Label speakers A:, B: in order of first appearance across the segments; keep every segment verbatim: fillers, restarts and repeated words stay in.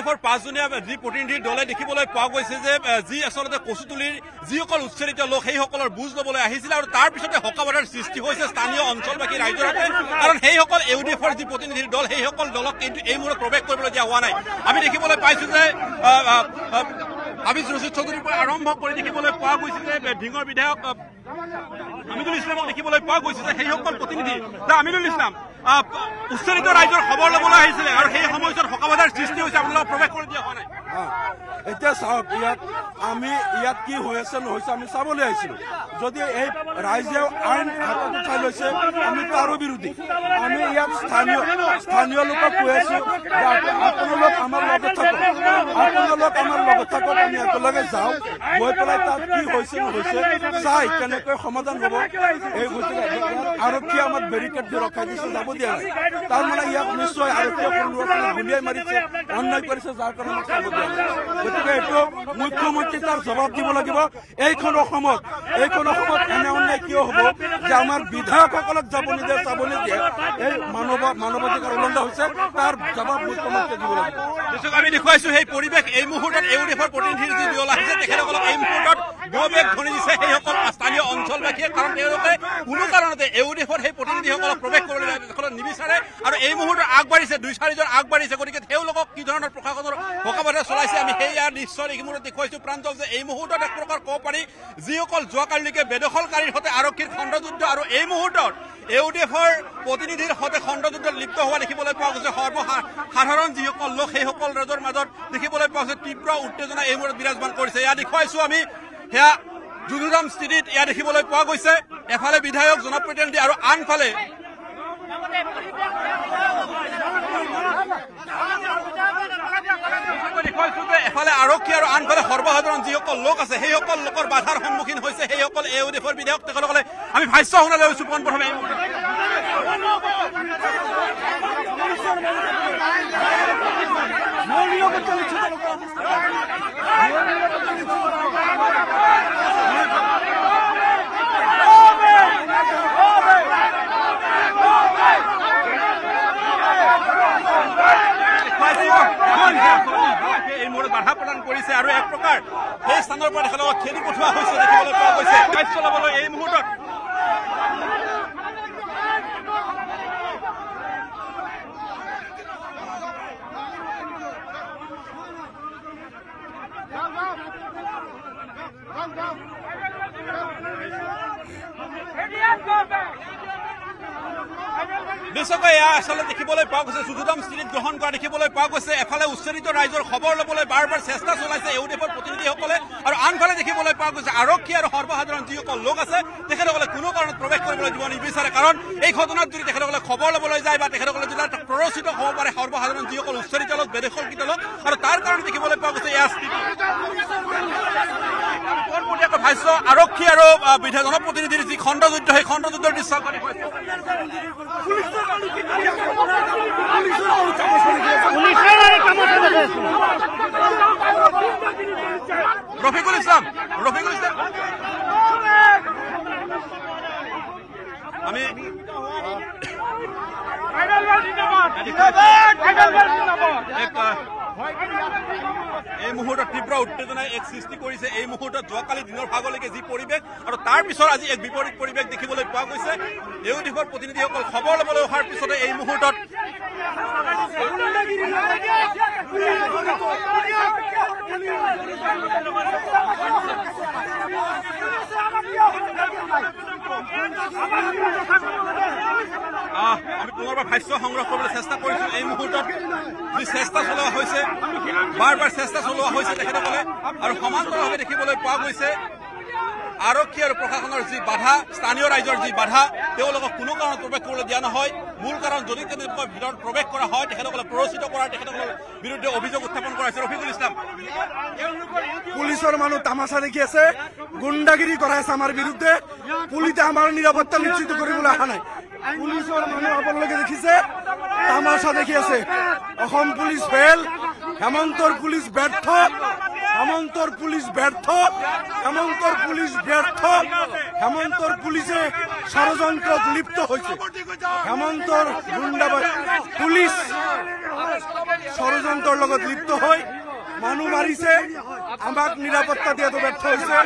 A: এফৰ পাঁচজনীয়া যি প্ৰতিনিধিৰ দলে দেখিবলৈ পোৱা গৈছে যে যি আচলতে কচুতলিৰ যিসকল উচ্চাৰিত লোক সেইসকলৰ বুজ ল'বলৈ আহিছিল আৰু তাৰ পিছতে হকাবাধাৰ সৃষ্টি হৈছে স্থানীয় অঞ্চলবাসী ৰাইজৰ হাতে কাৰণ সেইসকল ইউ ডি এফৰ যি প্ৰতিনিধিৰ দল সেইসকল দলক কিন্তু এই মুহূৰ্তত প্ৰৱেশ কৰিবলৈ দিয়া হোৱা নাই আমি দেখিবলৈ পাইছো যে হাফিজ ৰছিদ চৌধুৰীৰ পৰা আৰম্ভ কৰি দেখিবলৈ পোৱা গৈছে যে ঢিঙৰ বিধায়ক আমিনুল ইছলামক দেখিবলৈ পোৱা গৈছে যে সেইসকল প্ৰতিনিধি যে আমিনুল ইছলাম উচ্চাৰিত ৰাইজৰ খবৰ ল'বলৈ আহিছিলে আৰু সেই সময়ছোৱাত হকাবাধাৰ সৃষ্টি হৈছে আপোনালোকক প্ৰৱেশ কৰি দিয়া হোৱা নাই
B: এতিয়া চাওক ইয়াত আমি ইয়াত কি হৈ আছে নহৈছে আমি চাবলৈ আহিছিলো যদি এই ৰাইজে আইন হাতত উঠাই লৈছে আমি তাৰো বিৰোধী আমি ইয়াত স্থানীয় স্থানীয় লোকক কৈ আছো যে আপোনালোক আমাৰ লগত থাকক আপোনালোক আমাৰ লগত থাকক আমি একেলগে যাওঁ গৈ পেলাই তাত কি হৈছে নহৈছে চাই কেনেকৈ সমাধান হ'ব এই গতিকে আৰক্ষীয়ে আমাক বেৰিকেড দি ৰখাই দিছে যাব দিয়া নাই তাৰমানে ইয়াত নিশ্চয় আৰক্ষীয়ে গুলিয়াই মাৰিছে অন্যায় কৰিছে যাৰ কাৰণে চাব দিয়া নাই গতিকে এইটো মুখ্যমন্ত্ৰী তাৰ জবাব দিব লাগিব এইখন অসমত এইখন অসমত এনে অন্যায় কিয় হ'ব যে আমাৰ বিধায়কসকলক যাব নিদিয়ে চাব নিদিয়ে এই মানৱ মানৱাধিকাৰ উলংঘা হৈছে তাৰ জবাব মুখ্যমন্ত্ৰীয়ে দিব লাগিব
A: আমি দেখুৱাইছো সেই পৰিৱেশ এই মুহূৰ্তত ইউ ডি এফৰ প্ৰতিনিধিৰ যি দল আহিছে তেখেতসকলক এই মুহূৰ্তত গবেগ ধৰি দিছে সেইসকল স্থানীয় অঞ্চলবাসীয়ে কাৰণ তেওঁলোকে কোনো কাৰণতে ইউ ডি এফৰ সেই প্ৰতিনিধিসকলক প্ৰৱেশ কৰিবলৈ নিবিচাৰে আৰু এই মুহূৰ্তত আগবাঢ়িছে দুই চাৰিজন আগবাঢ়িছে গতিকে তেওঁলোকক কি ধৰণৰ প্ৰশাসনৰ হকাবাধা চলাইছে আমি সেয়া নিশ্চয় এই মুহূৰ্তত দেখুৱাইছো প্ৰান্তল যে এই মুহূৰ্তত এক প্ৰকাৰ ক'ব পাৰি যিসকল যোৱাকালিলৈকে বেদখলকাৰীৰ সৈতে আৰক্ষীৰ খণ্ডযুদ্ধ আৰু এই মুহূৰ্তত ইউ ডি এফৰ প্ৰতিনিধিৰ সৈতে খণ্ডযুদ্ধত লিপ্ত হোৱা দেখিবলৈ পোৱা গৈছে সৰ্বসাধাৰণ যিসকল লোক সেইসকল ৰাইজৰ মাজত দেখিবলৈ পোৱা গৈছে তীব্ৰ উত্তেজনা এই মুহূৰ্তত বিৰাজমান কৰিছে এয়া দেখুৱাইছো আমি সেয়া যুযুধাম স্থিতিত এয়া দেখিবলৈ পোৱা গৈছে এফালে বিধায়ক জনপ্ৰতিনিধি আৰু আনফালে এফালে আৰক্ষী আৰু আনফালে সৰ্বসাধাৰণ যিসকল লোক আছে সেইসকল লোকৰ বাধাৰ সন্মুখীন হৈছে সেইসকল ইউ ডি এফৰ বিধায়ক তেখেতসকলে আমি ভাষ্য শুনালৈ হৈছো পোনপ্ৰথমে এই মুহূৰ্তত বাধা প্ৰদান কৰিছে আৰু এক প্ৰকাৰ সেই স্থানৰ পৰা তেখেতক খেদি পঠোৱা হৈছে দেখিবলৈ পোৱা গৈছে কাৰ্য চলাবলৈ এই মুহূৰ্তত নিশ্চয়কৈ এয়া আচলতে দেখিবলৈ পোৱা গৈছে যুযুধাম স্থিতিত গ্ৰহণ কৰা দেখিবলৈ পোৱা গৈছে এফালে উচ্চাৰিত ৰাইজৰ খবৰ ল'বলৈ বাৰ বাৰ চেষ্টা চলাইছে ইউ ডি এফৰ প্ৰতিনিধিসকলে আৰু আনফালে দেখিবলৈ পোৱা গৈছে আৰক্ষী আৰু সৰ্বসাধাৰণ যিসকল লোক আছে তেখেতসকলে কোনো কাৰণত প্ৰৱেশ কৰিবলৈ দিব নিবিচাৰে কাৰণ এই ঘটনাত যদি তেখেতসকলে খবৰ ল'বলৈ যায় বা তেখেতসকলে যদি প্ৰৰোচিত হ'ব পাৰে সৰ্বসাধাৰণ যিসকল উচ্চাৰিত লোক বেদখলকৃত লোক আৰু তাৰ কাৰণে দেখিবলৈ পোৱা গৈছে এয়া স্থিতি ভাষ্য আৰক্ষী আৰু জনপ্ৰতিনিধিৰ যি খণ্ডযুদ্ধ সেই খণ্ডযুদ্ধৰ দৃশ্য রফিকুল ইসলাম রফিকুল ইসলাম আমি এই মুহূৰ্তত তীব্ৰ উত্তেজনাই এক সৃষ্টি কৰিছে এই মুহূৰ্তত যোৱাকালি দিনৰ ভাগলৈকে যি পৰিৱেশ আৰু তাৰ পিছত আজি এক বিপৰীত পৰিৱেশ দেখিবলৈ পোৱা গৈছে ইউ ডি এফৰ প্ৰতিনিধিসকল খবৰ ল'বলৈ অহাৰ পিছতে এই মুহূৰ্তত আমি পুনৰবাৰ ভাষ্য সংগ্ৰহ কৰিবলৈ চেষ্টা কৰিছো এই মুহূৰ্তত যি চেষ্টা চলোৱা হৈছে বাৰ বাৰ চেষ্টা চলোৱা হৈছে তেখেতসকলে আৰু সমান্তৰালভাৱে দেখিবলৈ পোৱা গৈছে আৰক্ষী আৰু প্ৰশাসনৰ যি বাধা স্থানীয় ৰাইজৰ যি বাধা তেওঁলোকক কোনো কাৰণত প্ৰৱেশ কৰিবলৈ দিয়া নহয় মূল কাৰণ যদি তেওঁলোকৰ ভিতৰত প্ৰৱেশ কৰা হয় তেখেতসকলে প্ৰৰোচিত কৰাৰ তেখেতসকলৰ বিৰুদ্ধে অভিযোগ উত্থাপন কৰা হৈছে ৰফিকুল ইছলাম
B: পুলিচৰ মানুহ তামাচা দেখি আছে গুণ্ডাগিৰি কৰা আছে আমাৰ বিৰুদ্ধে পুলিচে আমাৰ নিৰাপত্তা নিশ্চিত কৰিবলৈ অহা নাই পুলিচৰ মানুহ আপোনালোকে দেখিছে তামাচা দেখি আছে অসম পুলিচ ফেল হেমন্তৰ পুলিচ ব্যৰ্থ হেমন্তৰ পুলিচ ব্যৰ্থ হেমন্তৰ পুলিচ ব্যৰ্থ হেমন্তৰ পুলিচে ষড়যন্ত্ৰত লিপ্ত হৈছে হেমন্তৰ গুণ্ডাবাহিনী পুলিচ ষড়যন্ত্ৰৰ লগত লিপ্ত হৈ মানুহ মাৰিছে আমাক নিৰাপত্তা দিয়াটো ব্যৰ্থ হৈছে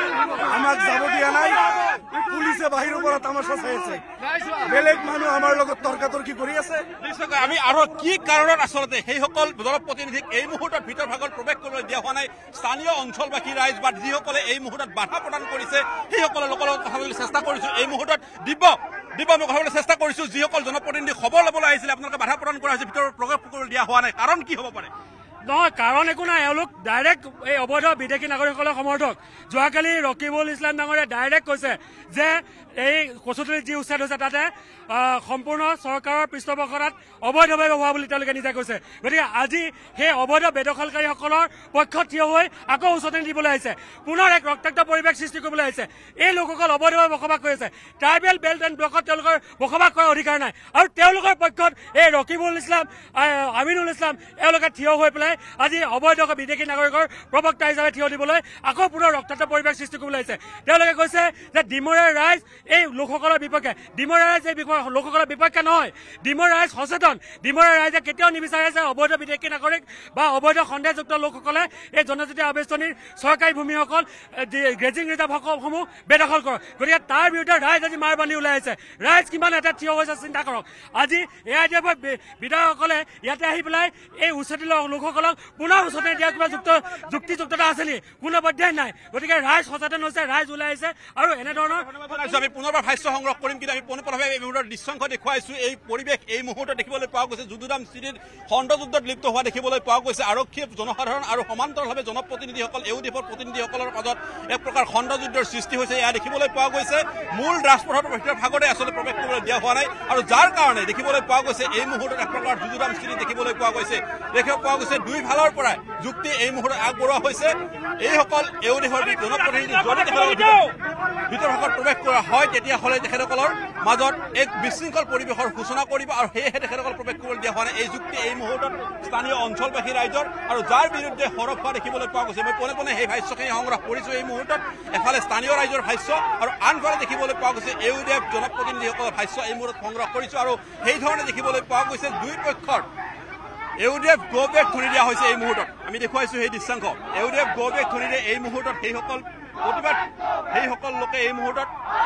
B: আমাক যাব দিয়া নাই পুলিচে বাহিৰৰ পৰা তামাচা চাই আছে বেলেগ মানুহ আমাৰ লগত তৰ্কাতৰ্কি কৰি আছে
A: আমি আৰু কি কাৰণত আচলতে সেইসকল জনপ্ৰতিনিধিক এই মুহূৰ্তত ভিতৰ ভাগত প্ৰৱেশ কৰিবলৈ দিয়া হোৱা নাই স্থানীয় অঞ্চলবাসী ৰাইজ বা যিসকলে এই মুহূৰ্তত বাধা প্ৰদান কৰিছে সেইসকলৰ লোকৰ লগত কথা পাতিবলৈ চেষ্টা কৰিছো এই মুহূৰ্তত দিব্য দিব্য মই কথা পাতিবলৈ চেষ্টা কৰিছো যিসকল জনপ্ৰতিনিধি খবৰ ল'বলৈ আহিছিলে আপোনালোকে বাধা প্ৰদান কৰা হৈছে ভিতৰত প্ৰৱেশ কৰিবলৈ দিয়া হোৱা নাই কাৰণ কি হ'ব পাৰে
C: নহয় কাৰণ একো নাই এওঁলোক ডাইৰেক্ট এই অবৈধ বিদেশী নাগৰিকসকলৰ সমৰ্থক যোৱাকালি ৰকিবুল ইছলাম ডাঙৰে ডাইৰেক্ট কৈছে যে এই কচুতলিত যি উচ্ছেদ হৈছে তাতে সম্পূৰ্ণ চৰকাৰৰ পৃষ্ঠপোষকতাত অবৈধভাৱে হোৱা বুলি তেওঁলোকে নিজে কৈছে গতিকে আজি সেই অবৈধ বেদখলকাৰীসকলৰ পক্ষত থিয় হৈ আকৌ উচতনি দিবলৈ আহিছে পুনৰ এক ৰক্তাক্ত পৰিৱেশ সৃষ্টি কৰিবলৈ আহিছে এই লোকসকল অবৈধভাৱে বসবাস কৰি আছে ট্ৰাইবেল বেল্ট এণ্ড ব্লকত তেওঁলোকৰ বসবাস কৰাৰ অধিকাৰ নাই আৰু তেওঁলোকৰ পক্ষত এই ৰকিবুল ইছলাম আমিনুল ইছলাম এওঁলোকে থিয় হৈ পেলাই আজি অবৈধ বিদেশী নাগৰিকৰ প্ৰবক্তা হিচাপে থিয় দিবলৈ আকৌ পুনৰ ৰক্তাক্ত পৰিৱেশ সৃষ্টি কৰিবলৈ আহিছে তেওঁলোকে কৈছে যে ডিমৰীয়া ৰাইজ এই লোকসকলৰ বিপক্ষে ডিমৰীয়া ৰাইজ এই লোকসকলৰ বিপক্ষে নহয় ডিমৰীয়া ৰাইজ সচেতন ডিমৰীয়া ৰাইজে কেতিয়াও নিবিচাৰে যে অবৈধ বিদেশী নাগৰিক বা অবৈধ সন্দেহযুক্ত লোকসকলে এই জনজাতীয় আৱেষ্টনীৰ চৰকাৰী ভূমিসকল গ্ৰেজিং ৰিজাৰ্ভসমূহ বেদখল কৰক গতিকে তাৰ বিৰুদ্ধে ৰাইজ আজি মাৰ বান্ধি ওলাই আহিছে ৰাইজ কিমান এটা থিয় হৈছে চিন্তা কৰক আজি এ আই ডি এফৰ বিধায়কসকলে ইয়াতে আহি পেলাই এই উচ্ছেদিত লোকসকলক পুনৰ উচতনি দিয়াৰ কিবা যুক্ত যুক্তিযুক্ততা আছে নেকি কোনো পৰ্যায় নাই গতিকে ৰাইজ সচেতন হৈছে ৰাইজ ওলাই আহিছে আৰু এনেধৰণৰ
A: আমি পুনৰবাৰ ভাষ্য সংগ্ৰহ কৰিম কিন্তু আমি পোনপটীয়াভাৱে এই মুহূৰ্তত দৃশ্যংশ দেখুৱাইছো এই পৰিৱেশ এই মুহূৰ্তত দেখিবলৈ পোৱা গৈছে যুদ্ধদাম স্থিতিত খণ্ডযুদ্ধত লিপ্ত হোৱা দেখিবলৈ পোৱা গৈছে আৰক্ষী জনসাধাৰণ আৰু সমান্তৰালভাৱে জনপ্ৰতিনিধিসকল এই দেশৰ প্ৰতিনিধিসকলৰ মাজত এক প্ৰকাৰ খণ্ডযুদ্ধৰ সৃষ্টি হৈছে এয়া দেখিবলৈ পোৱা গৈছে মূল ৰাজপথৰ ভিতৰ ভাগতে আচলতে প্ৰৱেশ কৰিবলৈ দিয়া হোৱা নাই আৰু যাৰ কাৰণে দেখিবলৈ পোৱা গৈছে এই মুহূৰ্তত এক প্ৰকাৰ যুদ্ধদাম স্থিতি দেখিবলৈ পোৱা গৈছে দেখিব পোৱা গৈছে দুই ফালৰ পৰা যুক্তি এই মুহূৰ্তত আগবঢ়োৱা হৈছে এইসকল এই দেশৰ জনপ্ৰতিনিধি যদি ভিতৰ ভাগত প্ৰৱেশ কৰা হয় তেতিয়াহ'লে তেখেতসকলৰ মাজত এক বিশৃংখল পৰিৱেশৰ সূচনা কৰিব আৰু সেয়েহে তেখেতসকল প্ৰৱেশ কৰিবলৈ দিয়া হোৱা নাই এই যুক্তি এই মুহূৰ্তত স্থানীয় অঞ্চলবাসী ৰাইজৰ আৰু যাৰ বিৰুদ্ধে সৰব হোৱা দেখিবলৈ পোৱা গৈছে মই পোনে পোনে সেই ভাষ্যখিনি সংগ্ৰহ কৰিছোঁ এই মুহূৰ্তত এফালে স্থানীয় ৰাইজৰ ভাষ্য আৰু আনফালে দেখিবলৈ পোৱা গৈছে ইউ ডি এফ জনপ্ৰতিনিধিসকলৰ ভাষ্য এই মুহূৰ্তত সংগ্ৰহ কৰিছোঁ আৰু সেইধৰণে দেখিবলৈ পোৱা গৈছে দুই পক্ষৰ U D F go back ধৰি দিয়া হৈছে এই মুহূৰ্তত আমি দেখুৱাইছোঁ সেই দৃশ্যাংশ U D F go back ধৰিলে এই মুহূৰ্তত সেইসকল প্ৰতিবাদ সেইসকল লোকে এই মুহূৰ্তত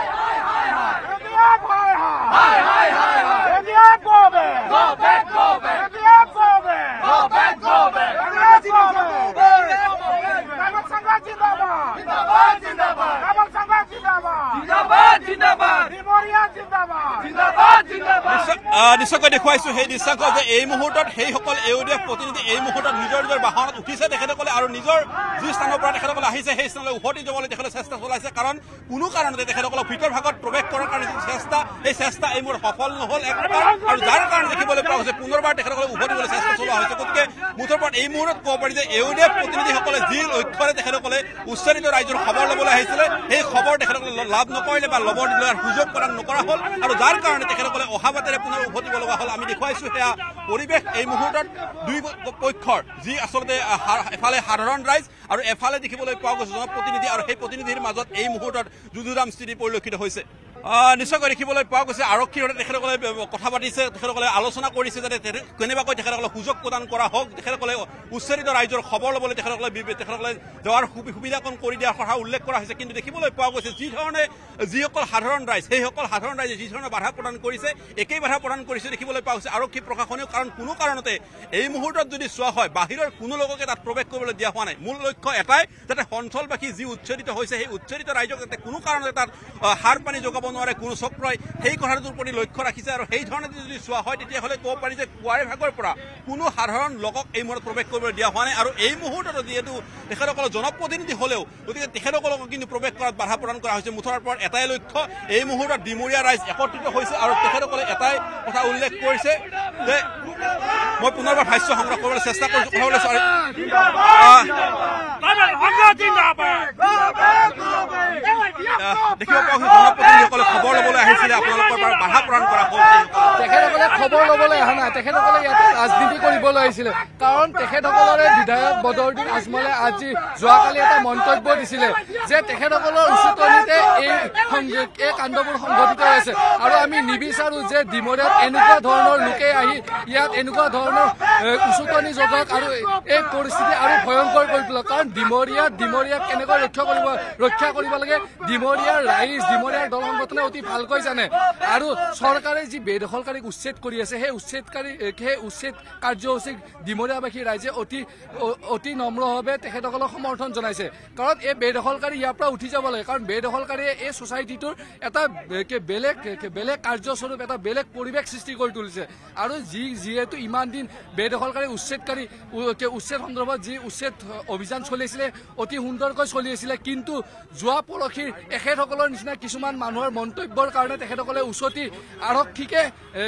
A: নিশ্চয়কৈ দেখুৱাইছো সেই দৃশ্যাংশ যে এই মুহূৰ্তত সেইসকল ইউ ডি এফ প্ৰতিনিধি এই মুহূৰ্তত নিজৰ নিজৰ বাহনত উঠিছে তেখেতসকলে আৰু নিজৰ যি স্থানৰ পৰা তেখেতসকলে আহিছে সেই স্থানলৈ উভতি যাবলৈ তেখেতে চেষ্টা চলাইছে কাৰণ কোনো কাৰণতে তেখেতসকলক ভিতৰ ভাগত প্ৰৱেশ কৰাৰ কাৰণে যি চেষ্টা এই চেষ্টা এই মুহূৰ্তত সফল নহ'ল এক প্ৰকাৰ আৰু যাৰ কাৰণে দেখিবলৈ পোৱা হৈছে পুনৰবাৰ তেখেতসকলে উভতিবলৈ চেষ্টা চলোৱা হৈছে গতিকে মুঠৰ ওপৰত এই মুহূৰ্তত ক'ব পাৰি যে ইউ ডি এফ প্ৰতিনিধিসকলে যি লক্ষ্যৰে তেখেতসকলে উচ্চাৰিত ৰাইজৰ খবৰ ল'বলৈ আহিছিলে সেই খবৰ তেখেতসকলে লাভ নকৰিলে বা ল'ব লোৱাৰ সুযোগ প্ৰদান নকৰা হ'ল আৰু যাৰ কাৰণে তেখেতসকলে অহা বাটেৰে পুনৰ উভতিব লগা হ'ল আমি দেখুৱাইছোঁ সেয়া পৰিৱেশ এই মুহূৰ্তত দুই পক্ষৰ যি আচলতে এফালে সাধাৰণ ৰাইজ আৰু এফালে দেখিবলৈ পোৱা গৈছে জনপ্ৰতিনিধি আৰু সেই প্ৰতিনিধিৰ মাজত এই মুহূৰ্তত যুদ্ধদাম স্থিতি পৰিলক্ষিত হৈছে নিশ্চয়কৈ দেখিবলৈ পোৱা গৈছে আৰক্ষীৰ সৈতে তেখেতসকলে কথা পাতিছে তেখেতসকলে আলোচনা কৰিছে যাতে কেনেবাকৈ তেখেতসকলক সুযোগ প্ৰদান কৰা হওক তেখেতসকলে উচ্চাৰিত ৰাইজৰ খবৰ ল'বলৈ তেখেতসকলে তেখেতসকলে যোৱাৰ সুবিধাকণ কৰি দিয়াৰ কথা উল্লেখ কৰা হৈছে কিন্তু দেখিবলৈ পোৱা গৈছে যিধৰণে যিসকল সাধাৰণ ৰাইজ সেইসকল সাধাৰণ ৰাইজে যিধৰণে বাধা প্ৰদান কৰিছে একেই বাধা প্ৰদান কৰিছে দেখিবলৈ পোৱা গৈছে আৰক্ষী প্ৰশাসনেও কাৰণ কোনো কাৰণতে এই মুহূৰ্তত যদি চোৱা হয় বাহিৰৰ কোনো লোককে তাত প্ৰৱেশ কৰিবলৈ দিয়া হোৱা নাই মূল লক্ষ্য এটাই যাতে অঞ্চলবাসী যি উচ্চাৰিত হৈছে সেই উচ্চাৰিত ৰাইজক যাতে কোনো কাৰণতে তাত সাৰ পানী যোগাব নোৱাৰে কোনো চক্ৰই সেই কথাটোৰ প্ৰতি লক্ষ্য ৰাখিছে আৰু সেই ধৰণে যদি চোৱা হয় তেতিয়াহ'লে ক'ব পাৰি যে পুৱাৰে ভাগৰ পৰা কোনো সাধাৰণ লোকক এই মুহূৰ্তত প্ৰৱেশ কৰিবলৈ দিয়া হোৱা নাই আৰু এই মুহূৰ্তত যিহেতু তেখেতসকলৰ জনপ্ৰতিনিধি হ'লেও গতিকে তেখেতসকলক কিন্তু প্ৰৱেশ কৰাত বাধা প্ৰদান কৰা হৈছে মুঠৰ ওপৰত এটাই লক্ষ্য এই মুহূৰ্তত ডিমৰীয়া ৰাইজ একত্ৰিত হৈছে আৰু তেখেতসকলে এটাই কথা উল্লেখ কৰিছে যে মই পুনৰবাৰ ভাষ্য সংগ্ৰহ কৰিবলৈ চেষ্টা কৰিছোঁ কথা ক'বলৈ দেখিব পোৱা গৈছে জনপ্ৰতিনিধিসকলে খবৰ ল'বলৈ আহিছিলে আপোনালোকৰ পৰা বাধা প্ৰদান কৰা হ'ল
D: তেখেতসকলে খবৰ ল'বলৈ অহা নাই তেখেতসকলে ইয়াতে ৰাজনীতি কৰিবলৈ আহিছিলে কাৰণ তেখেতসকলৰে বিধায়ক বদৰুদ্দিন আজমলে আজি যোৱাকালি এটা মন্তব্য দিছিলে যে তেখেতসকলৰ উচতনিতে এই এই কাণ্ডবোৰ সংঘটিত হৈছে আৰু আমি নিবিচাৰো যে ডিমৰীয়াত এনেকুৱা ধৰণৰ লোকে আহি ইয়াত এনেকুৱা ধৰণৰ উচতনি জগক আৰু এই পৰিস্থিতি আৰু ভয়ংকৰ কৰি তোলক কাৰণ ডিমৰীয়াত ডিমৰীয়াক কেনেকৈ ৰক্ষা কৰিব ৰক্ষা কৰিব লাগে ডিমৰীয়াৰ ৰাইজ ডিমৰীয়াৰ দল সংগঠনে অতি ভালকৈ জানে আৰু চৰকাৰে যি বেদখলকাৰীক উচ্ছেদ কৰি আছে সেই উচ্ছেদকাৰী সেই উচ্ছেদ কাৰ্যসূচীক ডিমৰীয়াবাসী ৰাইজে অতি অতি নম্ৰভাৱে তেখেতসকলক সমৰ্থন জনাইছে কাৰণ এই বেদখলকাৰী ইয়াৰ পৰা উঠি যাব লাগে কাৰণ বেদখলকাৰীয়ে এই ছ'চাইটিটোৰ এটা বেলেগ বেলেগ কাৰ্যস্বৰূপ এটা বেলেগ পৰিৱেশ সৃষ্টি কৰি তুলিছে আৰু যি যিহেতু ইমান দিন বেদখলকাৰী উচ্ছেদকাৰী উচ্ছেদ সন্দৰ্ভত যি উচ্ছেদ অভিযান চলিছিলে অতি সুন্দৰকৈ চলি আছিলে কিন্তু যোৱা পৰহিৰ এখেতসকলৰ নিচিনা কিছুমান মানুহৰ মন্তব্যৰ কাৰণে তেখেতসকলে উচতি আৰক্ষীকে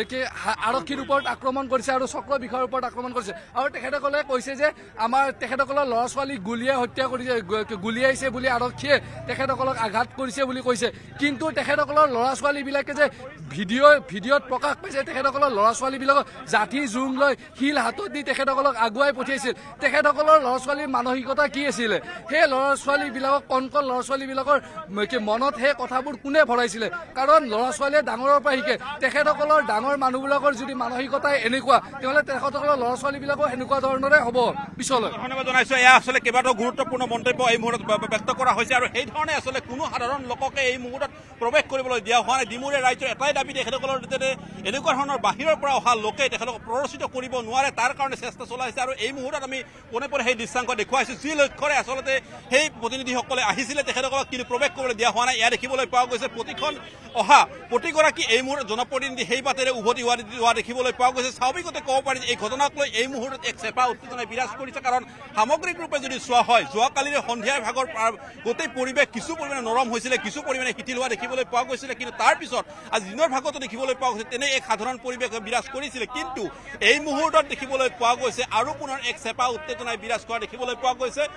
D: আৰক্ষীৰ ওপৰত আক্ৰমণ কৰিছে আৰু চক্ৰ বিষয়ৰ ওপৰত আক্ৰমণ কৰিছে আৰু তেখেতসকলে কৈছে যে আমাৰ তেখেতসকলৰ ল'ৰা ছোৱালীক গুলীয়াই হত্যা কৰিছে গুলীয়াইছে বুলি আৰক্ষীয়ে তেখেতসকলক আঘাত কৰিছে বুলি কৈছে কিন্তু তেখেতসকলৰ ল'ৰা ছোৱালীবিলাকে যে ভিডিঅ' ভিডিঅ'ত প্ৰকাশ পাইছে তেখেতসকলৰ ল'ৰা ছোৱালীবিলাকক জাঠি জোং লৈ শিল হাতত দি তেখেতসকলক আগুৱাই পঠিয়াইছিল তেখেতসকলৰ ল'ৰা ছোৱালীৰ মানসিকতা কি আছিলে সেই ল'ৰা ছোৱালীবিলাকক কণ কণ ল'ৰা ছোৱালীবিলাকৰ মনত সেই কথাবোৰ কোনে ভৰাইছিলে কাৰণ ল'ৰা ছোৱালীয়ে ডাঙৰৰ পৰা শিকে তেখেতসকলৰ ডাঙৰ মানুহবিলাকৰ যদি মানসিকতাই এনেকুৱা তেতিয়াহ'লে তেখেতসকলৰ ল'ৰা ছোৱালীবিলাকো এনেকুৱা ধৰণৰে হ'ব পিছলৈ
A: ধন্যবাদ জনাইছো এয়া আচলতে কেইবাটাও গুৰুত্বপূৰ্ণ মন্তব্য এই মুহূৰ্তত ব্যক্ত কৰা হৈছে আৰু সেই ধৰণে আচলতে কোনো সাধাৰণ লোককে এই মুহূৰ্তত প্ৰৱেশ কৰিবলৈ দিয়া হোৱা নাই ডিমৰীয়া ৰাজ্যৰ এটাই দাবী তেখেতসকলৰ যাতে এনেকুৱা ধৰণৰ বাহিৰৰ পৰা অহা লোকে তেখেতক প্ৰৰোচিত কৰিব নোৱাৰে তাৰ কাৰণে চেষ্টা চলাইছে আৰু এই মুহূৰ্তত আমি পোনে পোনে সেই দৃশ্যাংক দেখুৱাইছো যি লক্ষ্যৰে আচলতে সেই প্ৰতিনিধিসকলে আহিছিলে তেখেতসকলক কিন্তু প্ৰৱেশ কৰিবলৈ দিয়া হোৱা নাই এয়া দেখিবলৈ পোৱা গৈছে প্ৰতিখন অহা প্ৰতিগৰাকী এই মুহূৰ্তত জনপ্ৰতিনিধি সেই বাটেৰে উভতি হোৱা দেখিবলৈ পোৱা গৈছে স্বাভাৱিকতে ক'ব পাৰি এই ঘটনাক লৈ এই মুহূৰ্তত এক চেপা উত্তেজনাই বিৰাজ কৰিছে কাৰণ সামগ্ৰিক ৰূপে যদি চোৱা হয় যোৱাকালিৰে সন্ধিয়াৰ ভাগৰ গোটেই পৰিৱেশ কিছু পৰিমাণে নৰম হৈছিলে কিছু পৰিমাণে শিথিল হোৱা দেখিবলৈ পোৱা গৈছিলে কিন্তু তাৰ পিছত আজি দিনৰ ভাগতো দেখিবলৈ পোৱা গৈছে তেনে এক সাধাৰণ পৰিৱেশ বিৰাজ কৰিছিলে কিন্তু এই মুহূৰ্তত দেখিবলৈ পোৱা গৈছে আৰু পুনৰ এক চেপা উত্তেজনাই বিৰাজ কৰা দেখিবলৈ পোৱা গৈছে